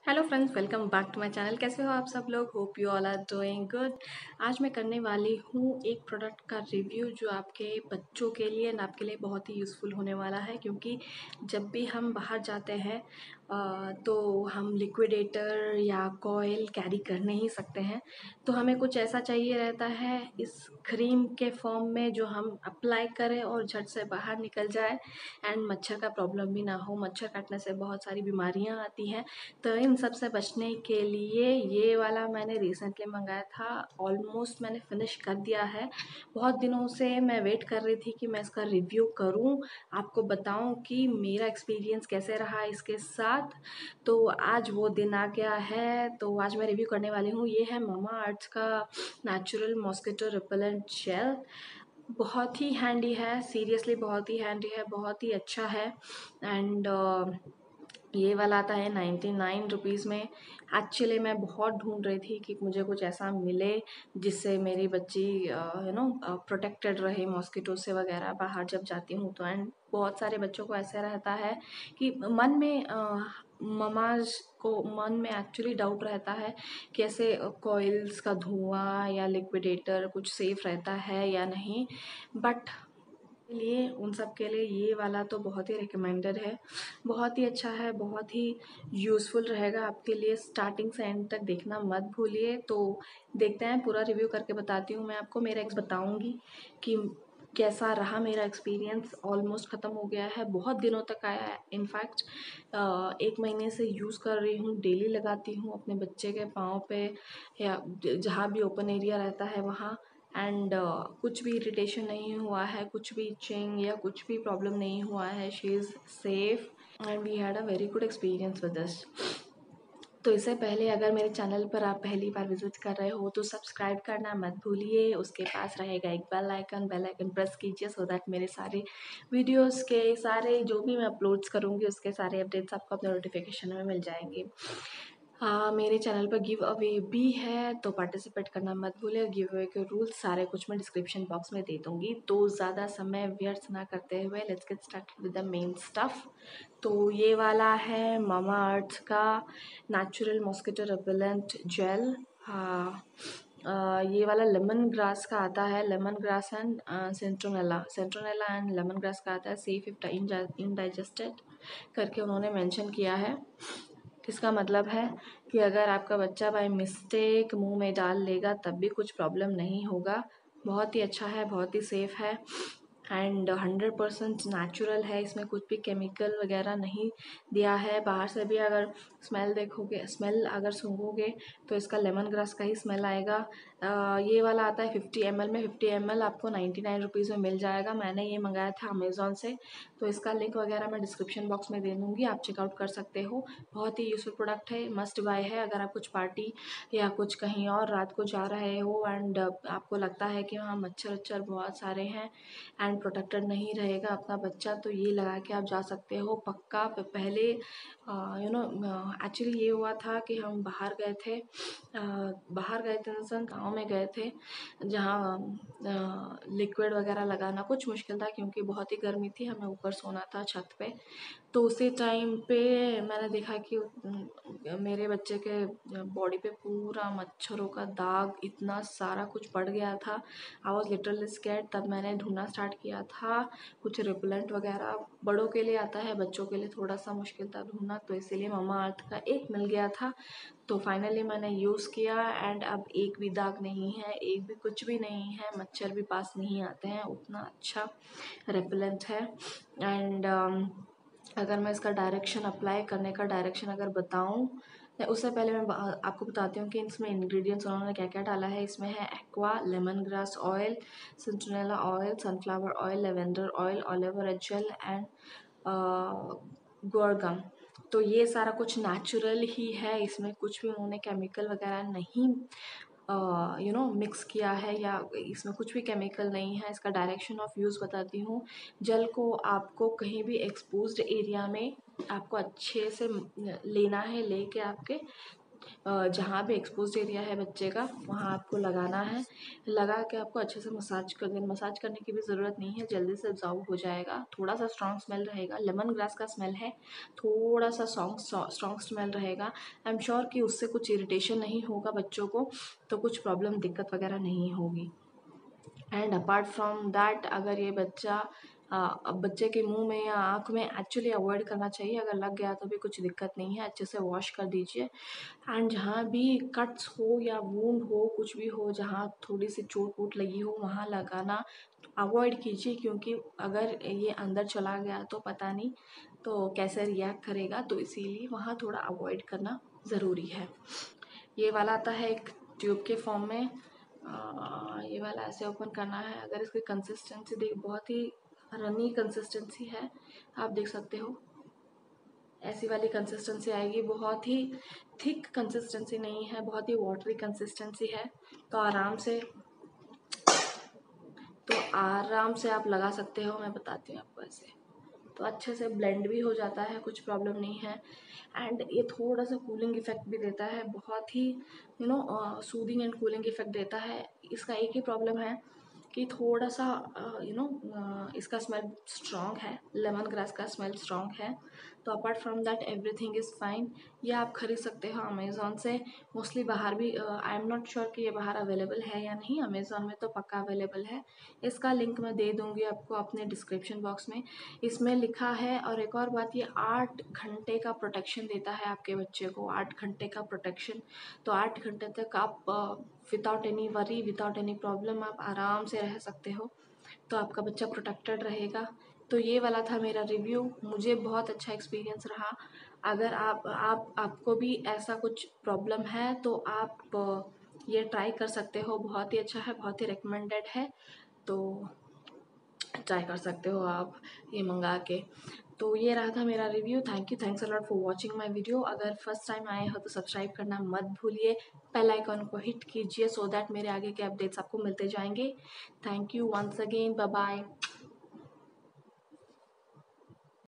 Hello friends, welcome back to my channel. कैसे हो आप सब लोग? Hope you all are doing good. आज मैं करने वाली हूँ एक प्रोडक्ट का रिव्यू जो आपके बच्चों के लिए एंड आपके लिए बहुत ही यूज़फुल होने वाला है, क्योंकि जब भी हम बाहर जाते हैं तो हम लिक्विडेटर या कॉइल कैरी कर नहीं सकते हैं। तो हमें कुछ ऐसा चाहिए रहता है इस क्रीम के फॉर्म में जो हम अप्लाई करें और झट से बाहर निकल जाए एंड मच्छर का प्रॉब्लम भी ना हो। मच्छर काटने से बहुत सारी बीमारियाँ आती हैं, तो इन सब से बचने के लिए ये वाला मैंने रिसेंटली मंगाया था। ऑलमोस्ट मैंने फिनिश कर दिया है। बहुत दिनों से मैं वेट कर रही थी कि मैं इसका रिव्यू करूं, आपको बताऊं कि मेरा एक्सपीरियंस कैसे रहा इसके साथ। तो आज वो दिन आ गया है, तो आज मैं रिव्यू करने वाली हूँ। ये है मामा अर्थ का नेचुरल मॉस्किटो रिपेलेंट जेल। बहुत ही हैंडी है, सीरियसली बहुत ही हैंडी है, बहुत ही अच्छा है। एंड ये वाला आता है 99 रुपीज़ में। एक्चुअली मैं बहुत ढूंढ रही थी कि मुझे कुछ ऐसा मिले जिससे मेरी बच्ची प्रोटेक्टेड रहे मॉस्किटो से वगैरह बाहर जब जाती हूँ तो। एंड बहुत सारे बच्चों को ऐसा रहता है कि मन में ममाज को मन में एक्चुअली डाउट रहता है कि ऐसे कॉइल्स का धुआं या लिक्विडेटर कुछ सेफ़ रहता है या नहीं। बट लिए उन सब के लिए ये वाला तो बहुत ही रिकमेंडेड है, बहुत ही अच्छा है, बहुत ही यूज़फुल रहेगा आपके लिए। स्टार्टिंग से एंड तक देखना मत भूलिए। तो देखते हैं, पूरा रिव्यू करके बताती हूँ मैं आपको। मेरा बताऊँगी कि कैसा रहा मेरा एक्सपीरियंस। ऑलमोस्ट ख़त्म हो गया है, बहुत दिनों तक आया है। इनफैक्ट 1 महीने से यूज़ कर रही हूँ, डेली लगाती हूँ अपने बच्चे के पाँव पे या जहाँ भी ओपन एरिया रहता है वहाँ। एंड कुछ भी इरिटेशन नहीं हुआ है, कुछ भी इचिंग या कुछ भी प्रॉब्लम नहीं हुआ है। She is safe and we had a very good experience with this. तो इससे पहले अगर मेरे चैनल पर आप पहली बार विजिट कर रहे हो तो सब्सक्राइब करना मत भूलिए। उसके पास रहेगा एक बेल आइकन प्रेस कीजिए, सो दैट मेरे सारे वीडियोस के सारे जो भी मैं अपलोड्स करूँगी उसके सारे अपडेट्स आपको अपने नोटिफिकेशन में मिल जाएंगे। मेरे चैनल पर गिव अवे भी है, तो पार्टिसिपेट करना मत भूलिए। गिव अवे के रूल्स सारे कुछ मैं डिस्क्रिप्शन बॉक्स में दे दूँगी। तो ज़्यादा समय व्यर्थ ना करते हुए let's get started with the main stuff. तो ये वाला है मामा अर्थ का नेचुरल मॉस्किटो रिपेलेंट जेल। ये वाला लेमन ग्रास का आता है, lemon grass and citronella and lemon grass का आता है। सेफ इफ इनडाइजेस्टेड करके उन्होंने मेंशन किया है। इसका मतलब है कि अगर आपका बच्चा बाय मिस्टेक मुंह में डाल लेगा तब भी कुछ प्रॉब्लम नहीं होगा। बहुत ही अच्छा है, बहुत ही सेफ़ है एंड 100% नेचुरल है। इसमें कुछ भी केमिकल वगैरह नहीं दिया है। बाहर से भी अगर स्मेल अगर सूंघोगे तो इसका लेमन ग्रास का ही स्मेल आएगा। ये वाला आता है 50 ml में। 50 ml आपको 99 रुपीज़ में मिल जाएगा। मैंने ये मंगाया था अमेज़ॉन से, तो इसका लिंक वगैरह मैं डिस्क्रिप्शन बॉक्स में दे दूँगी, आप चेकआउट कर सकते हो। बहुत ही यूज़फुल प्रोडक्ट है, मस्ट बाय है। अगर आप कुछ पार्टी या कुछ कहीं और रात को जा रहे हो एंड आपको लगता है कि वहाँ मच्छर बहुत सारे हैं एंड प्रोटेक्टेड नहीं रहेगा अपना बच्चा, तो ये लगा के आप जा सकते हो पक्का। पहले एक्चुअली ये हुआ था कि हम बाहर गए थे इंसान गाँव में गए थे, जहाँ लिक्विड वगैरह लगाना कुछ मुश्किल था क्योंकि बहुत ही गर्मी थी। हमें ऊपर सोना था छत पे। तो उसी टाइम पे मैंने देखा कि मेरे बच्चे के बॉडी पे पूरा मच्छरों का दाग इतना सारा कुछ पड़ गया था। I was literally scared. तब मैंने ढूंढना स्टार्ट किया था कुछ रिपेलेंट वगैरह। बड़ों के लिए आता है, बच्चों के लिए थोड़ा सा मुश्किल था ढूंढना, तो इसीलिए मामा अर्थ का एक मिल गया था। तो फाइनली मैंने यूज़ किया एंड अब एक भी दाग नहीं है, एक भी कुछ भी नहीं है, मच्छर भी पास नहीं आते हैं। उतना अच्छा रिपेलेंट है। एंड अगर मैं इसका डायरेक्शन अप्लाई करने का डायरेक्शन अगर बताऊं, उससे पहले मैं आपको बताती हूँ कि इसमें इंग्रेडिएंट्स उन्होंने क्या क्या डाला है। इसमें है aqua, lemon grass oil, citronella oil, sunflower oil, lavender oil, olive oil gel and guar gum. तो ये सारा कुछ नेचुरल ही है, इसमें कुछ भी उन्होंने केमिकल वगैरह नहीं मिक्स किया है या इसमें कुछ भी केमिकल नहीं है। इसका डायरेक्शन ऑफ यूज़ बताती हूँ। जल को आपको कहीं भी एक्सपोज्ड एरिया में आपको अच्छे से लेना है, लेके आपके जहाँ भी एक्सपोज्ड एरिया है बच्चे का वहाँ आपको लगाना है। लगा के आपको अच्छे से मसाज कर देना। मसाज करने की भी ज़रूरत नहीं है, जल्दी से अब्जॉर्ब हो जाएगा। थोड़ा सा स्ट्रॉन्ग स्मेल रहेगा, लेमन ग्रास का स्मेल है, थोड़ा सा स्ट्रॉन्ग स्मेल रहेगा। आई एम श्योर कि उससे कुछ इरिटेशन नहीं होगा बच्चों को, तो कुछ प्रॉब्लम दिक्कत वगैरह नहीं होगी। एंड अपार्ट फ्रॉम दैट, अगर ये बच्चा अब बच्चे के मुंह में या आँख में एक्चुअली अवॉइड करना चाहिए। अगर लग गया तो भी कुछ दिक्कत नहीं है, अच्छे से वॉश कर दीजिए। एंड जहाँ भी कट्स हो या वूंड हो, कुछ भी हो, जहाँ थोड़ी सी चोट वोट लगी हो वहाँ लगाना अवॉइड कीजिए, क्योंकि अगर ये अंदर चला गया तो पता नहीं तो कैसे रिएक्ट करेगा, तो इसीलिए वहाँ थोड़ा अवॉइड करना ज़रूरी है। ये वाला आता है एक ट्यूब के फॉर्म में। ये वाला ऐसे ओपन करना है। अगर इसकी कंसिस्टेंसी देख, बहुत ही रनी कंसिस्टेंसी है, आप देख सकते हो ऐसी वाली कंसिस्टेंसी आएगी। बहुत ही थिक कंसिस्टेंसी नहीं है, बहुत ही वाटरी कंसिस्टेंसी है। तो आराम से आप लगा सकते हो। मैं बताती हूँ आपको ऐसे, तो अच्छे से ब्लेंड भी हो जाता है, कुछ प्रॉब्लम नहीं है। एंड ये थोड़ा सा कूलिंग इफेक्ट भी देता है, बहुत ही सूदिंग एंड कूलिंग इफेक्ट देता है। इसका एक ही प्रॉब्लम है कि थोड़ा सा इसका स्मेल स्ट्रॉन्ग है, लेमन ग्रास का स्मेल स्ट्रॉन्ग है। तो apart from that everything is fine. ये आप खरीद सकते हो अमेज़ॉन से। मोस्टली बाहर भी, आई एम नॉट श्योर कि ये बाहर अवेलेबल है या नहीं। अमेज़ॉन में तो पक्का अवेलेबल है। इसका लिंक मैं दे दूँगी आपको अपने डिस्क्रिप्शन बॉक्स में। इसमें लिखा है, और एक और बात, ये 8 घंटे का प्रोटेक्शन देता है आपके बच्चे को, 8 घंटे का प्रोटेक्शन। तो 8 घंटे तक आप without any worry, without any problem आप आराम से रह सकते हो। तो आपका बच्चा प्रोटेक्टेड रहेगा। तो ये वाला था मेरा रिव्यू, मुझे बहुत अच्छा एक्सपीरियंस रहा। अगर आपको भी ऐसा कुछ प्रॉब्लम है तो आप ये ट्राई कर सकते हो। बहुत ही अच्छा है, बहुत ही रिकमेंडेड है। तो ट्राई कर सकते हो आप ये मंगा के। तो ये रहा था मेरा review. Thanks a lot for watching my video. अगर फर्स्ट टाइम आए हो तो सब्सक्राइब करना मत भूलिए, बेल आइकॉन को हिट कीजिए, सो दैट मेरे आगे के अपडेट्स आपको मिलते जाएंगे। Thank you once again, bye bye.